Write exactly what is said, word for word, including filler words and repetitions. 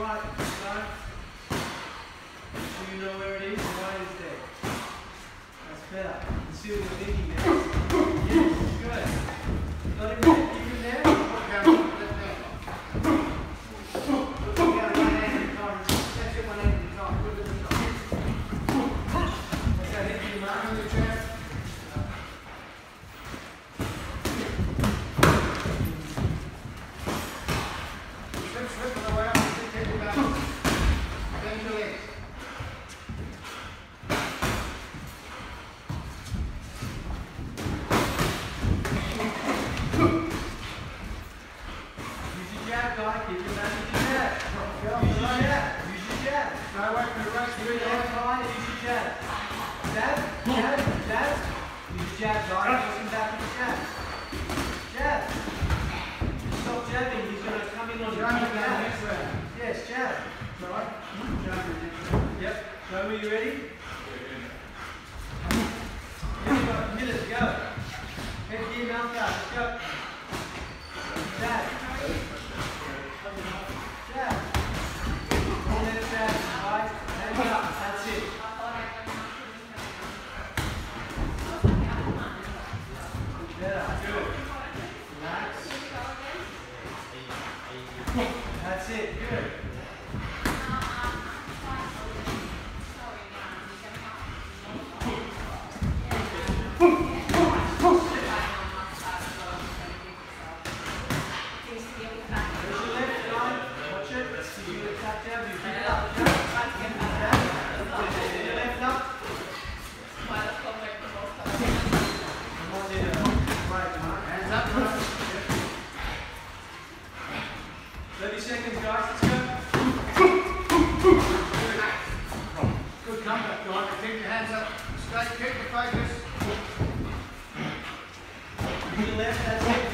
right, son. Do you know where it is? Why is there? That's better. You see what you're thinking now? Yes, good. Got him there? Keep him there? Okay, I'm left hand. Look out, one hand at a time. That's it, one hand at a time. Good at the top. Okay, hit you, mark on your chest. Slip, slip on the way up. Take your balance. Bend your legs. Jab, guy, keep your back with your jab. Use your jab. Use your jab. No, wait for the rest. Good left eye, use your jab. Jab, jab, jab. Use your jab, guy. Listen back with your jab. Jab. Stop jabbing. He's going to come in on your jab. Yes, jab. Right. Yep. So, are you ready? You've got a minute to go. Head gear, mouth guard. Let's go. Jab. Jab. One minute jab, right? Hands up, that's it. Better, good. Relax. That's it, good. thirty seconds, guys. Let's go. Good comeback, guys. Keep your hands up. Stay, keep the focus. Your left, that's it.